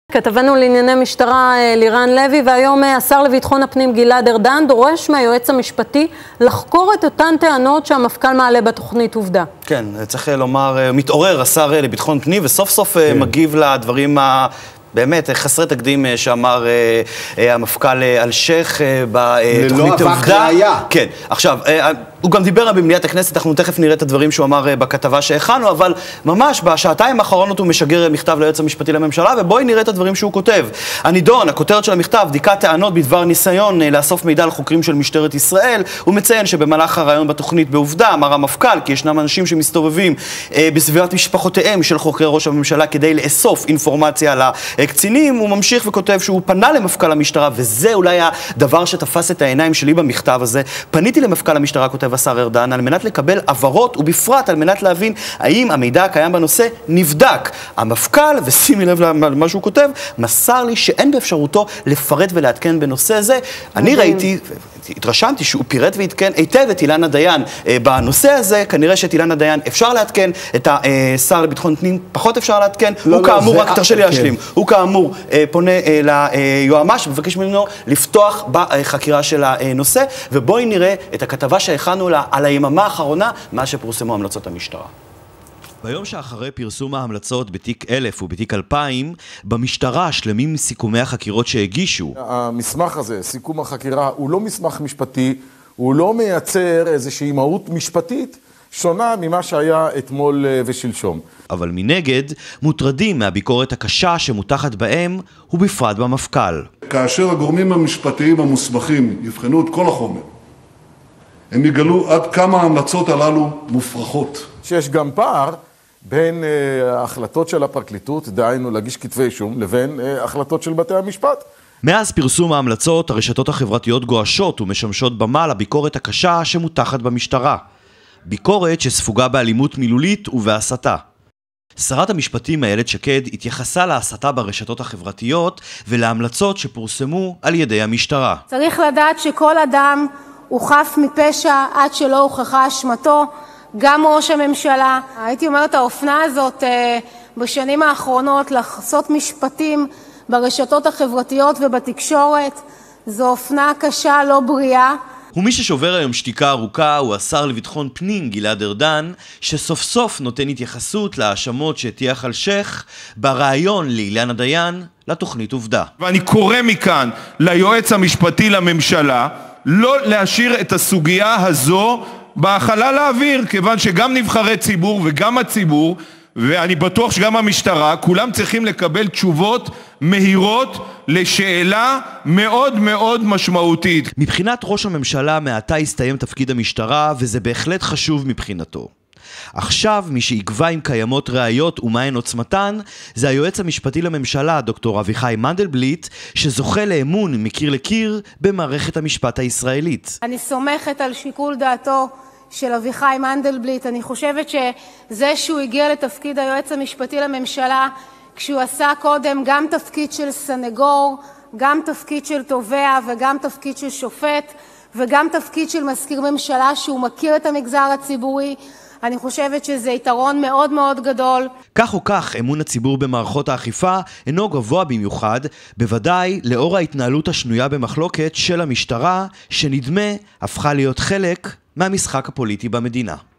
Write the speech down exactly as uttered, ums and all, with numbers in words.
כתבנו לענייני משטרה לירן לוי, והיום השר לביטחון הפנים גלעד ארדן דורש מהיועץ המשפטי לחקור את אותן טענות שהמפכ"ל מעלה בתוכנית עובדה. כן, צריך לומר, מתעורר השר לביטחון פנים וסוף סוף כן. מגיב לדברים ה... באמת, חסרי תקדים שאמר המפכ"ל אלשיך בתוכנית עובדה. ללא אבק ראיה. כן, עכשיו, הוא גם דיבר במליאת הכנסת, אנחנו תכף נראה את הדברים שהוא אמר בכתבה שהכנו, אבל ממש בשעתיים האחרונות הוא משגר מכתב ליועץ המשפטי לממשלה, ובואי נראה את הדברים שהוא כותב. הנידון, הכותרת של המכתב, בדיקת טענות בדבר ניסיון לאסוף מידע על חוקרים של משטרת ישראל, הוא מציין שבמהלך הרעיון בתוכנית בעובדה, אמר המפכ"ל, כי ישנם אנשים שמסתובבים בסביבת משפחותיהם של חוקרי ראש הממשלה כדי לאסוף אינפורמציה על הקצינים. הוא ממשיך וכותב שהוא פנה למפכ"ל המשטרה, וזה אולי הדבר שתפס את העיניים שלי במכתב הזה. פניתי למפכ"ל המשטרה, כותב השר ארדן, על מנת לקבל עברות ובפרט על מנת להבין האם המידע הקיים בנושא נבדק. המפכ"ל, ושימי לב למה שהוא כותב, מסר לי שאין באפשרותו לפרט ולעדכן בנושא זה. אני ראיתי, התרשמתי שהוא פירט והתקן היטב את אילנה דיין בנושא הזה. כנראה שאת אילנה דיין אפשר לעדכן, את השר לביטחון פנים פחות אפשר לעדכן. הוא כאמור, רק תרשה לי להשלים, הוא כאמור פונה ליועמ"ש ומבקש ממנו לפתוח בחקירה של הנושא, ובואי נראה את הכתבה שהכנו לה על היממה האחרונה מאז שפורסמו המלצות המשטרה. ביום שאחרי פרסום ההמלצות בתיק אלף ובתיק אלפיים, במשטרה שלמים סיכומי החקירות שהגישו. המסמך הזה, סיכום החקירה, הוא לא מסמך משפטי, הוא לא מייצר איזושהי מהות משפטית שונה ממה שהיה אתמול ושלשום. אבל מנגד, מוטרדים מהביקורת הקשה שמותחת בהם, ובפרט במפכ"ל. כאשר הגורמים המשפטיים המוסמכים יבחנו את כל החומר, הם יגלו עד כמה ההמלצות הללו מופרכות. שיש גם פער בין ההחלטות של הפרקליטות, דהיינו להגיש כתבי אישום, לבין החלטות של בתי המשפט. מאז פרסום ההמלצות, הרשתות החברתיות גועשות ומשמשות במה לביקורת הקשה שמותחת במשטרה. ביקורת שספוגה באלימות מילולית ובהסתה. שרת המשפטים איילת שקד התייחסה להסתה ברשתות החברתיות ולהמלצות שפורסמו על ידי המשטרה. צריך לדעת שכל אדם הוא חף מפשע עד שלא הוכחה אשמתו, גם ראש הממשלה. הייתי אומרת, האופנה הזאת בשנים האחרונות לחשוף משפטים ברשתות החברתיות ובתקשורת, זו אופנה קשה, לא בריאה. ומי ששובר היום שתיקה ארוכה הוא השר לביטחון פנים גלעד ארדן, שסוף סוף נותן התייחסות להאשמות שהטיח אלשיך ברעיון לאילנה דיין לתוכנית עובדה. ואני קורא מכאן ליועץ המשפטי לממשלה לא להשאיר את הסוגיה הזו בחלל האוויר, כיוון שגם נבחרי ציבור וגם הציבור, ואני בטוח שגם המשטרה, כולם צריכים לקבל תשובות מהירות לשאלה מאוד מאוד משמעותית. מבחינת ראש הממשלה מעתה הסתיים תפקיד המשטרה, וזה בהחלט חשוב מבחינתו. עכשיו מי שיקבע אם קיימות ראיות ומהן עוצמתן זה היועץ המשפטי לממשלה דוקטור אביחי מנדלבליט, שזוכה לאמון מקיר לקיר במערכת המשפט הישראלית. אני סומכת על שיקול דעתו של אביחי מנדלבליט. אני חושבת שזה שהוא הגיע לתפקיד היועץ המשפטי לממשלה כשהוא עשה קודם גם תפקיד של סנגור, גם תפקיד של תובע וגם תפקיד של שופט וגם תפקיד של מזכיר ממשלה שהוא מכיר את המגזר הציבורי, אני חושבת שזה יתרון מאוד מאוד גדול. כך או כך, אמון הציבור במערכות האכיפה אינו גבוה במיוחד, בוודאי לאור ההתנהלות השנויה במחלוקת של המשטרה, שנדמה הפכה להיות חלק מהמשחק הפוליטי במדינה.